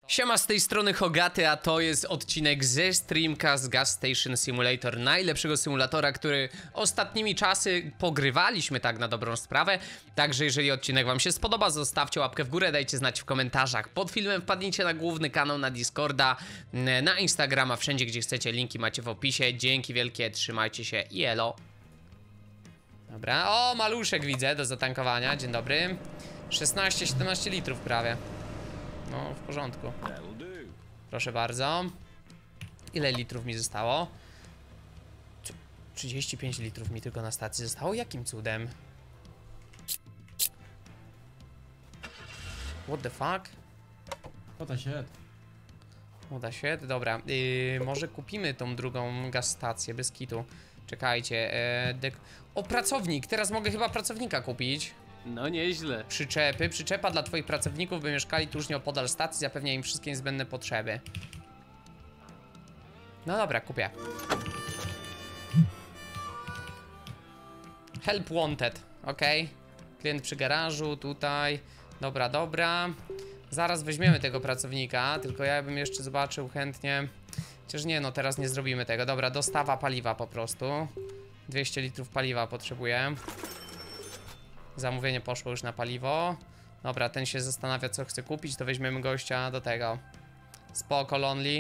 Siema, z tej strony Hogaty, a to jest odcinek ze Streamcast Gas Station Simulator, najlepszego symulatora, który ostatnimi czasy pogrywaliśmy tak na dobrą sprawę. Także jeżeli odcinek wam się spodoba, zostawcie łapkę w górę, dajcie znać w komentarzach pod filmem, wpadnijcie na główny kanał, na Discorda, na Instagrama, wszędzie gdzie chcecie, linki macie w opisie. Dzięki wielkie, trzymajcie się i elo. Dobra, o, maluszek widzę do zatankowania, dzień dobry. 16-17 litrów prawie. No, w porządku. Proszę bardzo. Ile litrów mi zostało? 35 litrów mi tylko na stacji zostało? Jakim cudem? What the fuck? What the shit? What the shit? Dobra, może kupimy tą drugą gaz stację bez kitu. Czekajcie, o, pracownik, teraz mogę chyba pracownika kupić. No nieźle. Przyczepa dla twoich pracowników, by mieszkali tuż nieopodal stacji, zapewnia im wszystkie niezbędne potrzeby. No dobra, kupię. Help wanted, ok. Klient przy garażu, tutaj. Dobra, dobra. Zaraz weźmiemy tego pracownika, tylko ja bym jeszcze zobaczył chętnie. Chociaż nie, no teraz nie zrobimy tego. Dobra, dostawa paliwa po prostu. 200 litrów paliwa potrzebuję. Zamówienie poszło już na paliwo. Dobra, ten się zastanawia, co chce kupić, to weźmiemy gościa do tego. Spoko, lonely.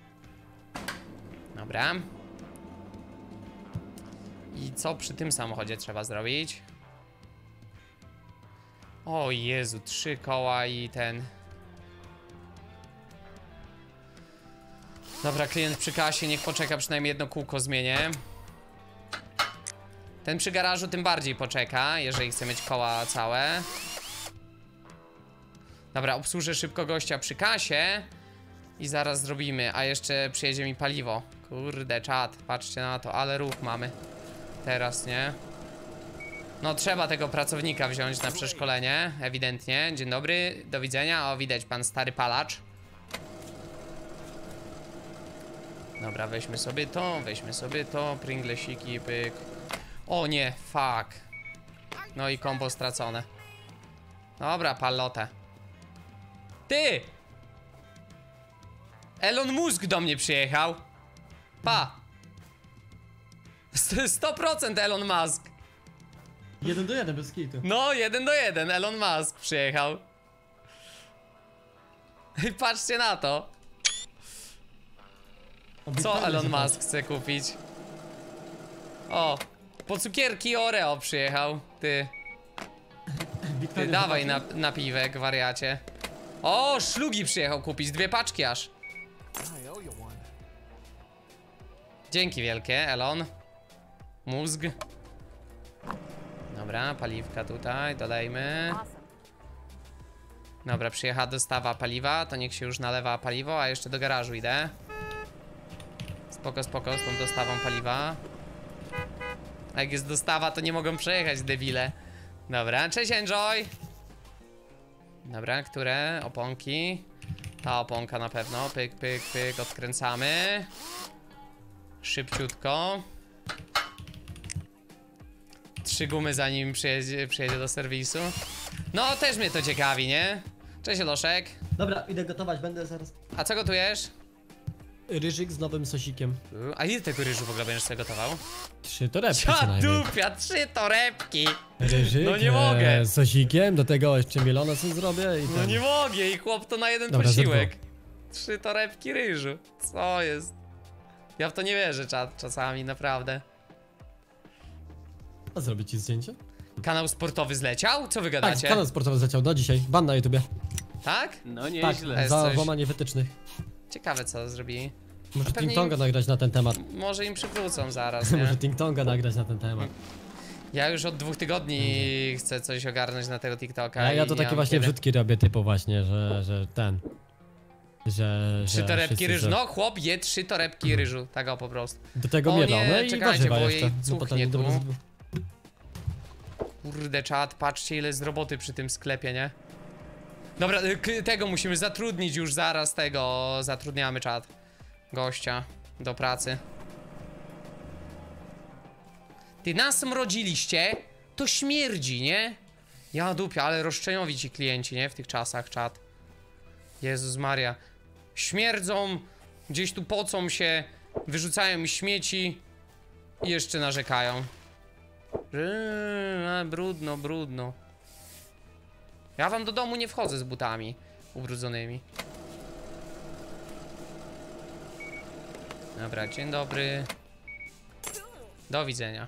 Dobra. I co przy tym samochodzie trzeba zrobić? O Jezu, 3 koła i ten. Dobra, klient przy kasie, niech poczeka, przynajmniej jedno kółko zmienię. Ten przy garażu tym bardziej poczeka, jeżeli chce mieć koła całe. Dobra, obsłużę szybko gościa przy kasie i zaraz zrobimy, a jeszcze przyjedzie mi paliwo. Kurde, czad, patrzcie na to, ale ruch mamy teraz, nie? No trzeba tego pracownika wziąć na przeszkolenie, ewidentnie. Dzień dobry, do widzenia. O, widać pan stary palacz. Dobra, weźmy sobie to, pringlesiki, pyk. O nie, fuck. No i kombo stracone. Dobra, palotę. Ty! Elon Musk do mnie przyjechał. Pa! 100% Elon Musk. 1 do 1 bez kitu. No, 1 do 1 Elon Musk przyjechał. I patrzcie na to. Co Elon Musk chce kupić? O, po cukierki Oreo przyjechał. Ty dawaj na piwek, wariacie. O, szlugi przyjechał kupić, 2 paczki aż. Dzięki wielkie, Elon Mózg. Dobra, paliwka tutaj, dolejmy. Dobra, przyjechała dostawa paliwa, to niech się już nalewa paliwo, a jeszcze do garażu idę. Spoko, spoko, z tą dostawą paliwa. A jak jest dostawa, to nie mogą przejechać, debile. Dobra, cześć Enjoy. Dobra, które? Oponki. Ta oponka na pewno, pyk, pyk, pyk, odkręcamy. Szybciutko. 3 gumy zanim przyjedzie do serwisu. No, też mnie to ciekawi, nie? Cześć Loszek. Dobra, idę gotować, będę zaraz. A co gotujesz? Ryżyk z nowym sosikiem. A ile tego ryżu w ogóle będziesz sobie gotował? 3 torebki co najmniej. Dupia, 3 torebki! Ryżyk No nie mogę. z sosikiem, do tego jeszcze mielone co zrobię i No ten. nie mogę i chłop to na jeden Dobra, posiłek. 3 torebki ryżu. Co jest? Ja w to nie wierzę czasami, naprawdę. A zrobić ci zdjęcie? Kanał sportowy zleciał? Co wy Tak, gadacie? kanał sportowy zleciał, no dzisiaj. Ban na YouTubie. Tak? No Tak, nieźle. jest za coś. włamanie wytycznych. Ciekawe co zrobili. Może pewnie Ting Tonga nagrać na ten temat. Może im przywrócą zaraz, nie? Może Ting Tonga nagrać na ten temat. Ja już od 2 tygodni chcę coś ogarnąć na tego TikToka. Ja to i takie mam właśnie kiedy. wrzutki robię typu właśnie, że ten. Że 3 torebki wszyscy, ryżu. że- No chłop je 3 torebki ryżu. Tak o po prostu. Do tego O nie, mielone i czekajcie, warzywa bo jeszcze. jej No potem cuchnie dobre tu. z- Kurde czad, patrzcie ile jest roboty przy tym sklepie, nie? Dobra, tego musimy zatrudnić już zaraz, tego zatrudniamy czad. Gościa do pracy. Ty nas mrodziliście, to śmierdzi, nie? Ja dupia, ale roszczeniowi ci klienci, nie? W tych czasach, czat. Jezus Maria. Śmierdzą, gdzieś tu pocą się, wyrzucają mi śmieci i jeszcze narzekają. Brudno, brudno. Ja wam do domu nie wchodzę z butami ubrudzonymi. Dobra, dzień dobry. Do widzenia.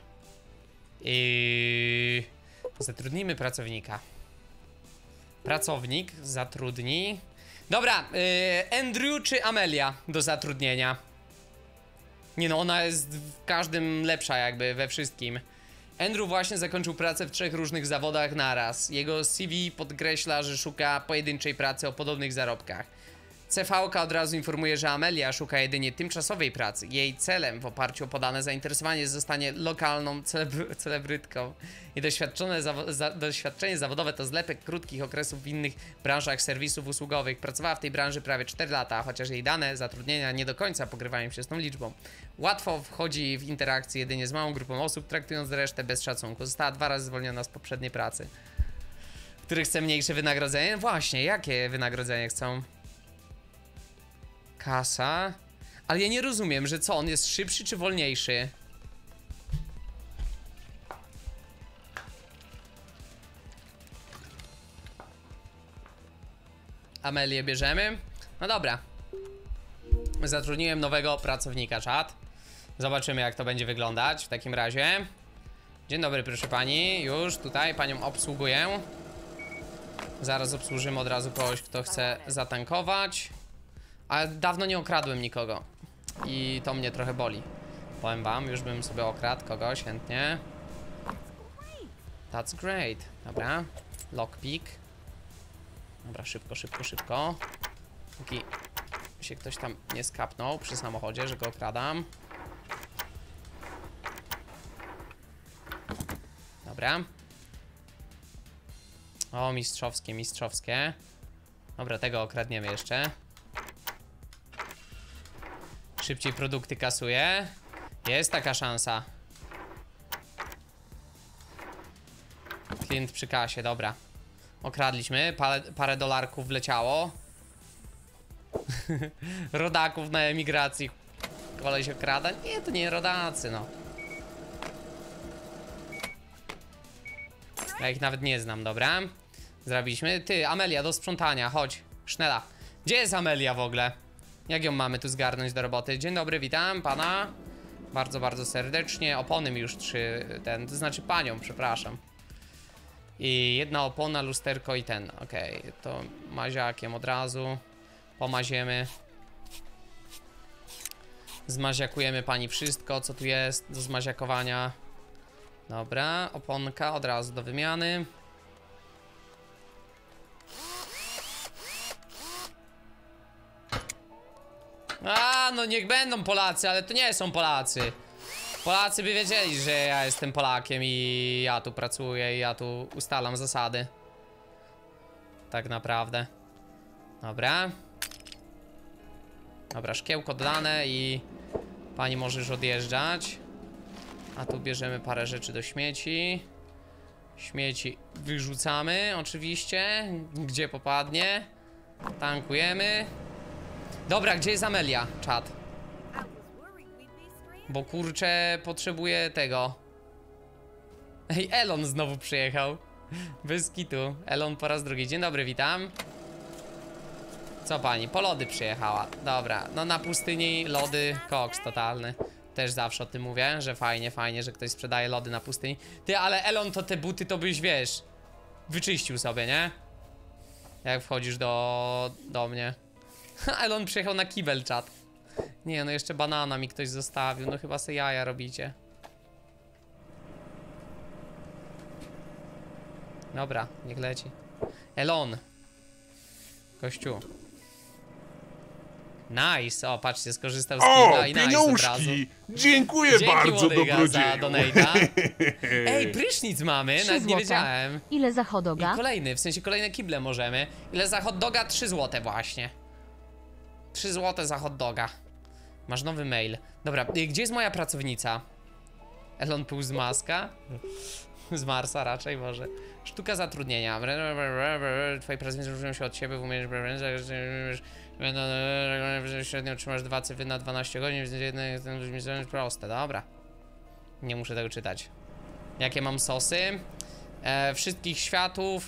I zatrudnimy pracownika. Pracownik zatrudni. Dobra, Andrew czy Amelia do zatrudnienia? Nie no, ona jest w każdym lepsza jakby, we wszystkim. Andrew właśnie zakończył pracę w 3 różnych zawodach naraz. Jego CV podkreśla, że szuka pojedynczej pracy o podobnych zarobkach. CV-ka od razu informuje, że Amelia szuka jedynie tymczasowej pracy. Jej celem w oparciu o podane zainteresowanie zostanie lokalną celebrytką. I doświadczenie zawodowe to zlepek krótkich okresów w innych branżach serwisów usługowych. Pracowała w tej branży prawie 4 lata, chociaż jej dane zatrudnienia nie do końca pokrywają się z tą liczbą. Łatwo wchodzi w interakcję jedynie z małą grupą osób, traktując resztę bez szacunku. Została 2 razy zwolniona z poprzedniej pracy. Który chce mniejsze wynagrodzenie? Właśnie, jakie wynagrodzenie chcą? Kasa. Ale ja nie rozumiem, że co, on jest szybszy czy wolniejszy? Amelię bierzemy. No dobra. Zatrudniłem nowego pracownika, czat. Zobaczymy, jak to będzie wyglądać w takim razie. Dzień dobry, proszę pani. Już tutaj panią obsługuję. Zaraz obsłużymy od razu kogoś, kto chce zatankować. Ale dawno nie okradłem nikogo. I to mnie trochę boli. Powiem wam, już bym sobie okradł kogoś chętnie. That's great. Dobra. Lockpick. Dobra, szybko, szybko, szybko. Póki się ktoś tam nie skapnął przy samochodzie, że go okradam. Dobra. O, mistrzowskie, mistrzowskie. Dobra, tego okradniemy jeszcze. Szybciej produkty kasuje. Jest taka szansa. Klient przy kasie, dobra. Okradliśmy, parę dolarków wleciało. Rodaków na emigracji. Koleś okrada? Nie, to nie rodacy, no. Ja ich nawet nie znam, dobra. Zrobiliśmy. Ty, Amelia, do sprzątania, chodź. Sznela. Gdzie jest Amelia w ogóle? Jak ją mamy tu zgarnąć do roboty? Dzień dobry, witam pana. Bardzo, bardzo serdecznie. Opony mi już 3, to znaczy panią, przepraszam. I jedna opona, lusterko i ten. Okej, to maziakiem od razu. Pomaziemy. Zmaziakujemy pani wszystko, co tu jest do zmaziakowania. Dobra, oponka od razu do wymiany. A, no niech będą Polacy, ale to nie są Polacy. Polacy by wiedzieli, że ja jestem Polakiem i ja tu pracuję i ja tu ustalam zasady. Tak naprawdę. Dobra. Dobra, szkiełko dodane i pani może już odjeżdżać. A tu bierzemy parę rzeczy do śmieci. Śmieci wyrzucamy oczywiście, gdzie popadnie. Tankujemy. Dobra, gdzie jest Amelia, czat? Bo kurczę, potrzebuję tego. Ej, Elon znowu przyjechał. Bez kitu. Elon po raz drugi. Dzień dobry, witam. Co pani? Po lody przyjechała. Dobra, no na pustyni lody, koks totalny. Też zawsze o tym mówię, że fajnie, fajnie, że ktoś sprzedaje lody na pustyni. Ty, ale Elon, to te buty to byś, wiesz, wyczyścił sobie, nie? Jak wchodzisz do mnie. Elon przyjechał na kibel, czat. Nie, no jeszcze banana mi ktoś zostawił. No chyba se jaja robicie. Dobra, niech leci. Elon. Gościu. Nice, o patrzcie, skorzystał z kibla i nice od razu. Dziękuję bardzo, dobrodzieju. Za donate'a. Ej, prysznic mamy, nawet nie wiedziałem. Ile za hot doga? I kolejny, w sensie kolejne kible możemy. Ile za hot doga? 3 złote właśnie. 3 złote za hot doga. Masz nowy mail. Dobra, gdzie jest moja pracownica? Elon pół z Maska? Z Marsa raczej może. Sztuka zatrudnienia. Twoje pracownicy różnią się od siebie w umiejętności. Średnio otrzymasz 2 cyfry na 12 godzin, więc jedne proste, dobra. Nie muszę tego czytać. Jakie mam sosy? Wszystkich światów.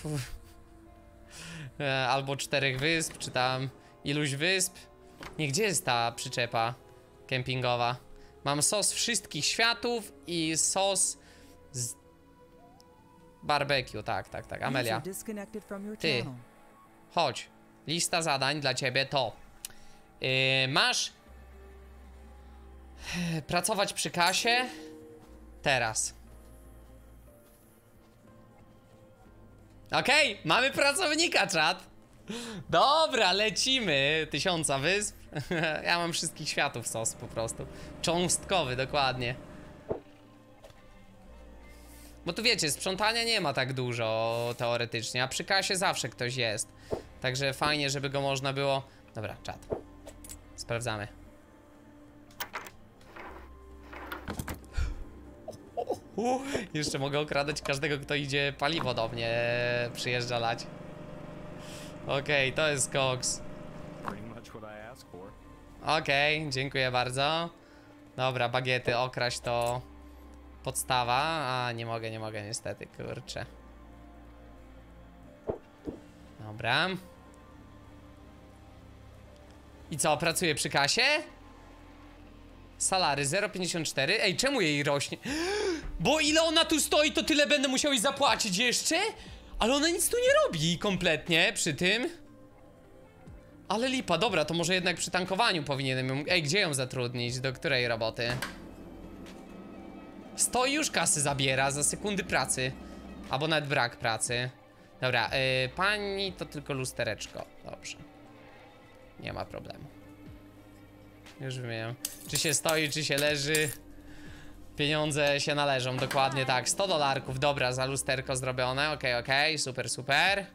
Albo 4 wysp, czy tam iluś wysp. Nie, gdzie jest ta przyczepa kempingowa? Mam sos wszystkich światów i sos z barbecue, tak. Amelia. Ty, chodź. Lista zadań dla ciebie to masz pracować przy kasie teraz. Okej, mamy pracownika, czat. Dobra, lecimy. 1000 wysp. Ja mam wszystkich światów sos po prostu. Cząstkowy, dokładnie. Bo tu wiecie, sprzątania nie ma tak dużo teoretycznie, a przy kasie zawsze ktoś jest. Także fajnie, żeby go można było... Dobra, czat. Sprawdzamy. Jeszcze mogę okradać każdego, kto idzie paliwo do mnie przyjeżdża lać. Okej, to jest koks. Okej, dziękuję bardzo. Dobra, bagiety, okraść to podstawa. A, nie mogę niestety, kurczę. Dobra. I co, pracuję przy kasie? Salary 0,54. Ej, czemu jej rośnie? Bo ile ona tu stoi, to tyle będę musiał jej zapłacić jeszcze? Ale ona nic tu nie robi kompletnie przy tym. Ale lipa, dobra, to może jednak przy tankowaniu powinienem ją... Ej, gdzie ją zatrudnić? Do której roboty? Stoi, już kasy zabiera za sekundy pracy. Albo nawet brak pracy. Dobra, pani to tylko lustereczko. Dobrze. Nie ma problemu. Już wymieniam. Czy się stoi, czy się leży. Pieniądze się należą, dokładnie tak. $100, dobra, za lusterko zrobione. Okej, super.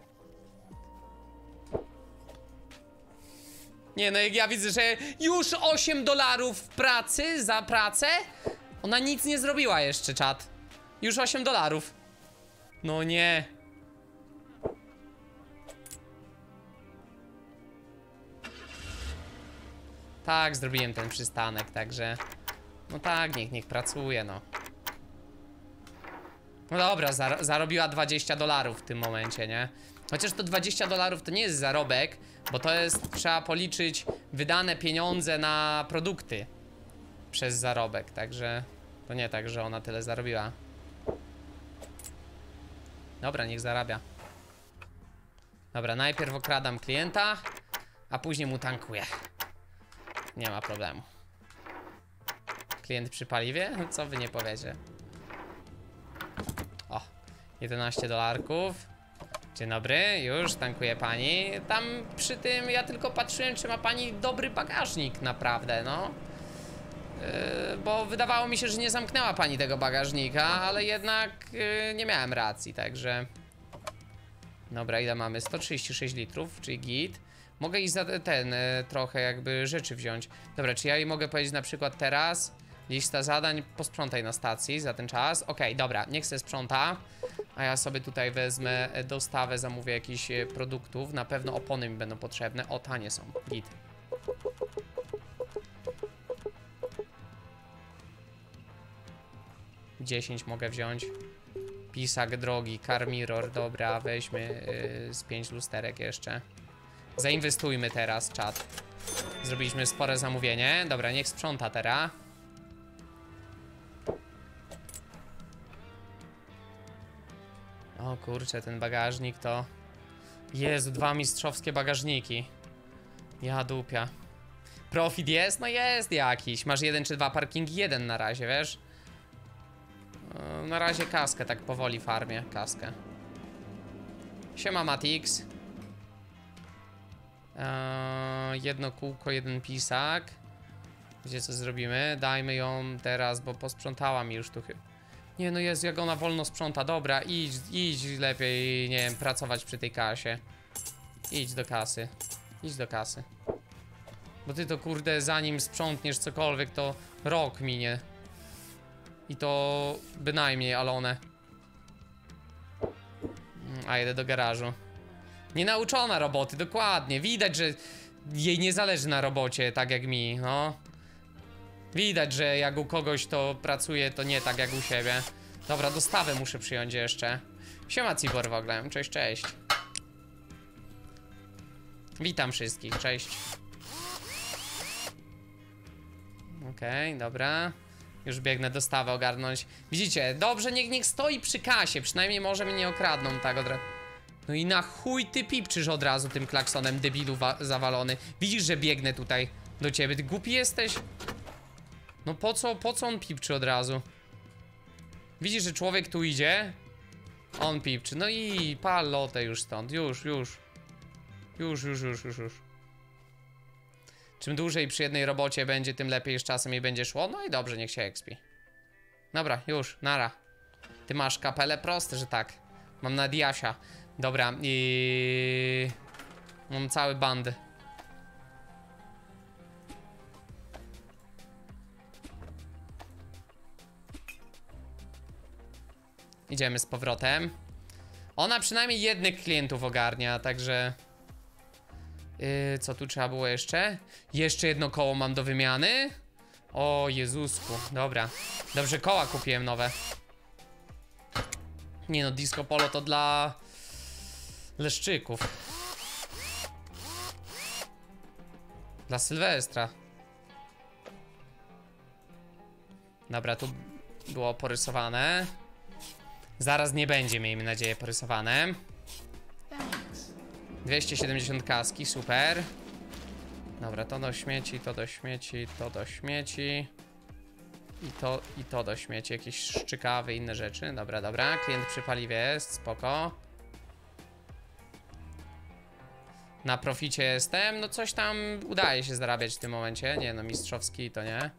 Nie, no jak ja widzę, że już $8 pracy za pracę. Ona nic nie zrobiła jeszcze, czat. Już $8. No nie. Tak, zrobiłem ten przystanek, także... No tak, niech pracuje, no. No dobra, zarobiła $20 w tym momencie, nie? Chociaż to $20 to nie jest zarobek, bo to jest, trzeba policzyć wydane pieniądze na produkty przez zarobek, także to nie tak, że ona tyle zarobiła. Dobra, niech zarabia. Dobra, najpierw okradam klienta, a później mu tankuję. Nie ma problemu. Klient przy paliwie? Co wy nie powiecie? O, $11. Dzień dobry, już tankuje pani. Tam przy tym ja tylko patrzyłem, czy ma pani dobry bagażnik naprawdę, no. Bo wydawało mi się, że nie zamknęła pani tego bagażnika, ale jednak nie miałem racji, także... Dobra, ile mamy? 136 litrów, czyli git. Mogę iść za ten, trochę jakby rzeczy wziąć. Dobra, czy ja jej mogę powiedzieć na przykład teraz? Lista zadań, posprzątaj na stacji za ten czas. Okej, dobra, niech se sprząta. A ja sobie tutaj wezmę dostawę, zamówię jakichś produktów. Na pewno opony mi będą potrzebne. O, tanie są, git. $10 mogę wziąć. Pisak drogi, car mirror, dobra, weźmy z 5 lusterek jeszcze. Zainwestujmy teraz, czat. Zrobiliśmy spore zamówienie. Dobra, niech sprząta teraz. O kurczę, ten bagażnik to... Jezu, 2 mistrzowskie bagażniki. Ja dupia. Profit jest? No jest jakiś. Masz 1 czy 2 parkingi? 1 na razie, wiesz? Na razie kaskę tak powoli farmię. Kaskę. Siema Matix. Jedno kółko, 1 pisak. Gdzie co zrobimy? Dajmy ją teraz, bo posprzątała mi już tu chyba. Nie no Jezu, jak ona wolno sprząta. Dobra, idź lepiej, nie wiem, pracować przy tej kasie. Idź do kasy. Idź do kasy. Bo ty to kurde, zanim sprzątniesz cokolwiek, to rok minie. I to bynajmniej, Alone. A, jedę do garażu. Nienauczona roboty, dokładnie. Widać, że jej nie zależy na robocie, tak jak mi, no. Widać, że jak u kogoś to pracuje, to nie tak jak u siebie. Dobra, dostawę muszę przyjąć jeszcze. Siema Cibor w ogóle, cześć, cześć. Witam wszystkich, cześć. Okej, dobra. Już biegnę dostawę ogarnąć. Widzicie, dobrze, niech stoi przy kasie. Przynajmniej może mnie nie okradną tak od razu. No i na chuj ty pipczysz od razu tym klaksonem, debilu zawalony. Widzisz, że biegnę tutaj do ciebie. Ty głupi jesteś? No po co on pipczy od razu? Widzisz, że człowiek tu idzie? On pipczy. No i pal lotę już stąd. Już. Czym dłużej przy jednej robocie będzie, tym lepiej z czasem jej będzie szło. No i dobrze, niech się expi. Dobra, już, nara. Ty masz kapelę? Proste, że tak. Mam na Diasia. Dobra, i mam cały band. Idziemy z powrotem. Ona przynajmniej jednych klientów ogarnia, także... co tu trzeba było jeszcze? Jeszcze jedno koło mam do wymiany. O Jezusku, dobra. Dobrze, koła kupiłem nowe. Nie no, disco polo to dla... leszczyków. Dla Sylwestra. Dobra, tu było porysowane. Zaraz nie będzie, miejmy nadzieję, porysowane. 270 kaski, super. Dobra, to do śmieci, to do śmieci, to do śmieci. I to do śmieci, jakieś szczykawy, inne rzeczy. Dobra, klient przy paliwie jest, spoko. Na proficie jestem, no coś tam udaje się zarabiać w tym momencie. Nie no, mistrzowski to nie.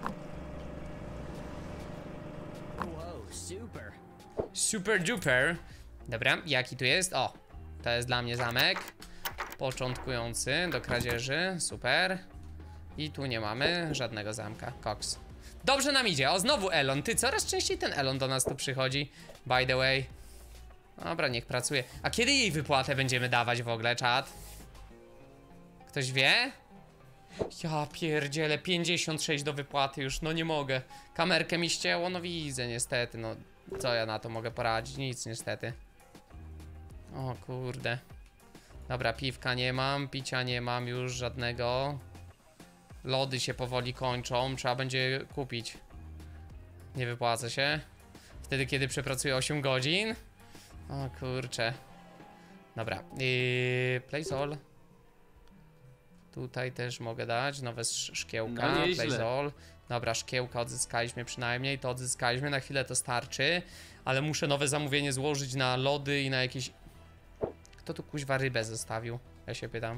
Super duper. Dobra, jaki tu jest? O, to jest dla mnie zamek początkujący do kradzieży, super. I tu nie mamy żadnego zamka, koks. Dobrze nam idzie, o znowu Elon. Ty, coraz częściej ten Elon do nas tu przychodzi. By the way. Dobra, niech pracuje. A kiedy jej wypłatę będziemy dawać w ogóle, czat? Ktoś wie? Ja pierdzielę, 56 do wypłaty już, no nie mogę. Kamerkę mi ścięło, no widzę niestety, no. Co ja na to mogę poradzić? Nic niestety. O kurde. Dobra, piwka nie mam, picia nie mam już żadnego. Lody się powoli kończą, trzeba będzie kupić. Nie wypłaca się. Wtedy, kiedy przepracuję 8 godzin. O kurcze. Dobra, place all. Tutaj też mogę dać nowe szkiełka, no place all. Dobra, szkiełka odzyskaliśmy przynajmniej, to odzyskaliśmy, na chwilę to starczy. Ale muszę nowe zamówienie złożyć na lody i na jakieś... Kto tu kuźwa rybę zostawił? Ja się pytam.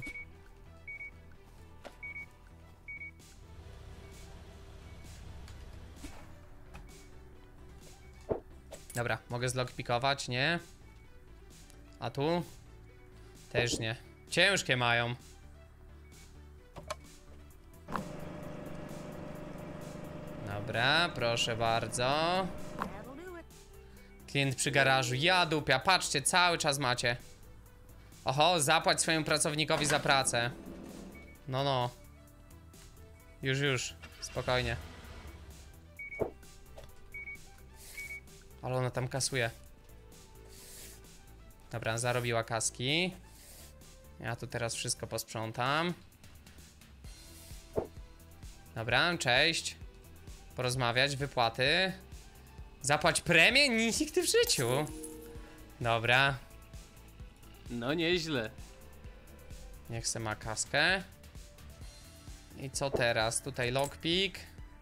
Dobra, mogę zlockpikować, nie? A tu? Też nie. Ciężkie mają. Dobra, proszę bardzo. Klient przy garażu. Ja dupia, patrzcie, cały czas macie. Oho, zapłać swojemu pracownikowi za pracę. No. Już, spokojnie. Ale ona tam kasuje. Dobra, zarobiła kaski. Ja tu teraz wszystko posprzątam. Dobra, cześć. Porozmawiać, wypłaty. Zapłać premię? Nigdy w życiu. Dobra. No nieźle. Niech se ma kaskę. I co teraz? Tutaj lockpick.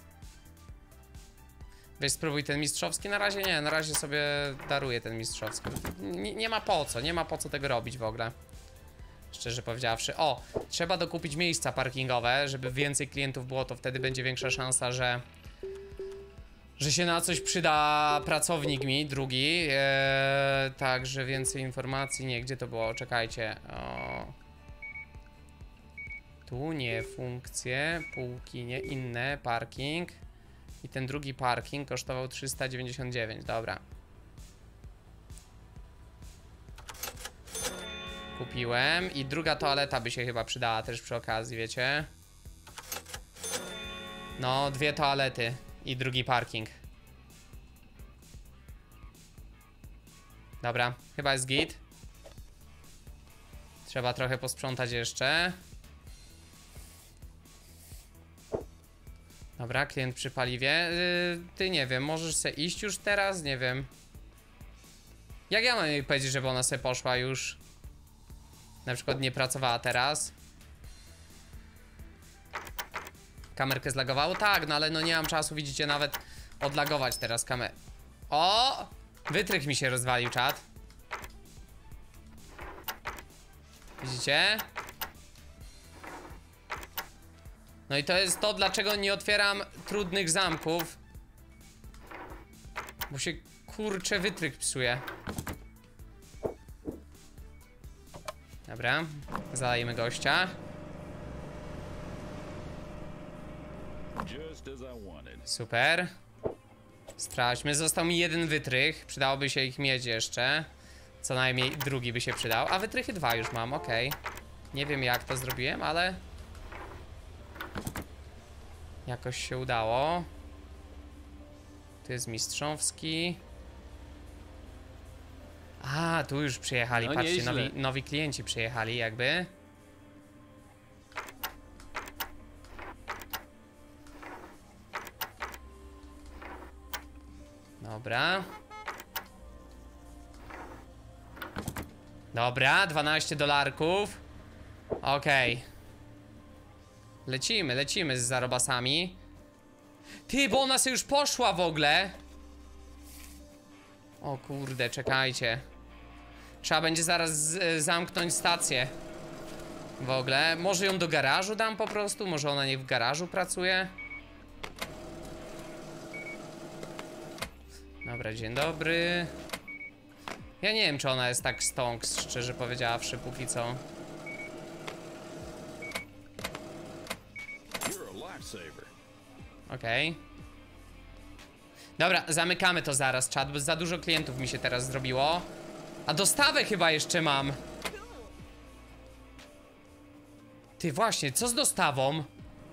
Weź spróbuj ten mistrzowski. Na razie nie, na razie sobie daruję ten mistrzowski. Nie ma po co tego robić w ogóle. Szczerze powiedziawszy. O, trzeba dokupić miejsca parkingowe, żeby więcej klientów było, to wtedy będzie większa szansa, że się na coś przyda pracownik mi, drugi. Także więcej informacji. Nie, gdzie to było? Czekajcie. O. Tu nie, funkcje, półki, nie, inne, parking. I ten drugi parking kosztował 399, dobra. kupiłem. I druga toaleta by się chyba przydała też przy okazji, wiecie? No, 2 toalety i drugi parking. Dobra, chyba jest git. Trzeba trochę posprzątać jeszcze. Dobra, klient przy paliwie. Ty nie wiem, możesz se iść już teraz? Nie wiem. Jak ja mam jej powiedzieć, żeby ona se poszła już? Na przykład nie pracowała teraz. Kamerkę zlagowało? Tak, no ale no nie mam czasu, widzicie, nawet odlagować teraz kamerę. O! Wytrych mi się rozwalił, czat. Widzicie? No i to jest to, dlaczego nie otwieram trudnych zamków. Bo się, kurczę, wytrych psuje. Dobra, zalejmy gościa. Super. Sprawdźmy, został mi 1 wytrych. Przydałoby się ich mieć jeszcze. Co najmniej drugi by się przydał. A wytrychy 2 już mam, okej. Nie wiem jak to zrobiłem, ale jakoś się udało. Tu jest mistrzowski. A, tu już przyjechali, No, patrzcie, nieźle. nowi klienci przyjechali jakby. Dobra. Dobra, 12 dolarków. Okej. Lecimy z zarobasami. Ty, bo ona sobie już poszła w ogóle. O kurde, czekajcie. Trzeba będzie zaraz zamknąć stację. W ogóle. Może ją do garażu dam po prostu? Może ona niech w garażu pracuje? Dobra, dzień dobry. Ja nie wiem, czy ona jest tak stonks, szczerze powiedziawszy, póki co. Okej. Dobra, zamykamy to zaraz, czat, bo za dużo klientów mi się teraz zrobiło. A dostawę chyba jeszcze mam. Ty, właśnie, co z dostawą?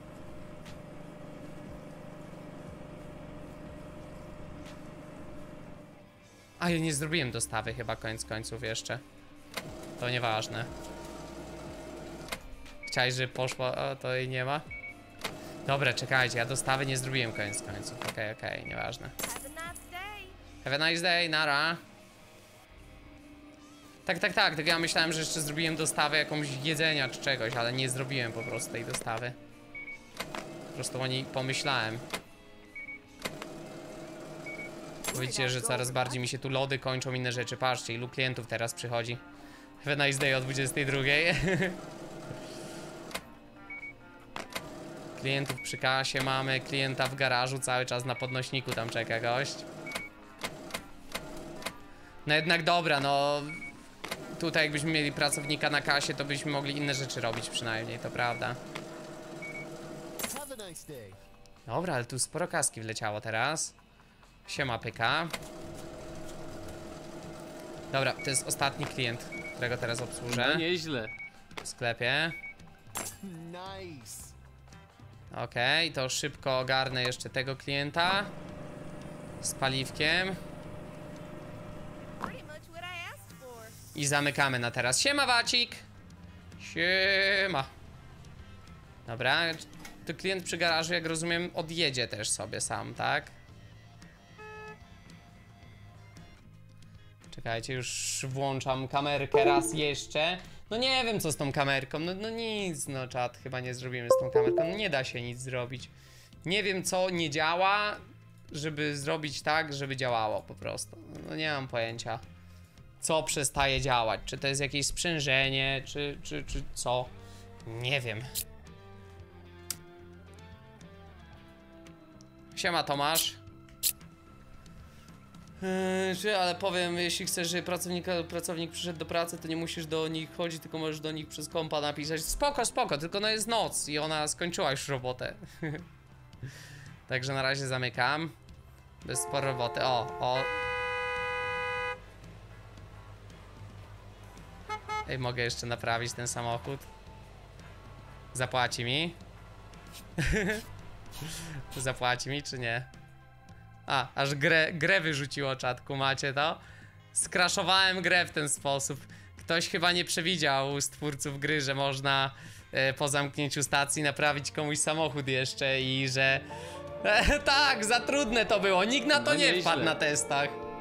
A, ja nie zrobiłem dostawy chyba koniec końców jeszcze. To nieważne. Chciałeś, żeby poszło, o, to jej nie ma. Dobra, czekajcie, ja dostawy nie zrobiłem koniec końców. Okej, nieważne. Have a nice day, nara. Tak, tylko ja myślałem, że jeszcze zrobiłem dostawę jakąś jedzenia czy czegoś, ale nie zrobiłem po prostu tej dostawy. Po prostu o niej pomyślałem. Widzicie, że coraz bardziej mi się tu lody kończą, inne rzeczy. Patrzcie, ilu klientów teraz przychodzi. Have a nice day o 22. Klientów przy kasie mamy, klienta w garażu cały czas na podnośniku tam czeka gość. No jednak dobra, no tutaj jakbyśmy mieli pracownika na kasie, to byśmy mogli inne rzeczy robić przynajmniej, to prawda. Dobra, ale tu sporo kaski wleciało teraz. Siema pyka. Dobra, to jest ostatni klient, którego teraz obsłużę. No nieźle. W sklepie. Okej, to szybko ogarnę jeszcze tego klienta. Z paliwkiem. I zamykamy na teraz. Siema Wacik! Siema. Dobra, to klient przy garażu, jak rozumiem, odjedzie też sobie sam, tak? Czekajcie, już włączam kamerkę raz jeszcze. No nie wiem, co z tą kamerką. No nic, no czat, chyba nie zrobimy z tą kamerką. No nie da się nic zrobić. Nie wiem, co nie działa, żeby zrobić tak, żeby działało po prostu. No nie mam pojęcia, co przestaje działać. Czy to jest jakieś sprzężenie, czy co? Nie wiem. Siema Tomasz. Ale powiem, jeśli chcesz, żeby pracownik przyszedł do pracy, to nie musisz do nich chodzić, tylko możesz do nich przez kompa napisać. Spoko, tylko no jest noc i ona skończyła już robotę. Także na razie zamykam. Bez sporo roboty. O. Ej, mogę jeszcze naprawić ten samochód. Zapłaci mi? Zapłaci mi, czy nie? A, aż grę wyrzuciło, czatku, macie to? Skraszowałem grę w ten sposób. Ktoś chyba nie przewidział z twórców gry, że można po zamknięciu stacji naprawić komuś samochód jeszcze i że... tak, za trudne to było, nikt na to No nie nieźle. wpadł na testach.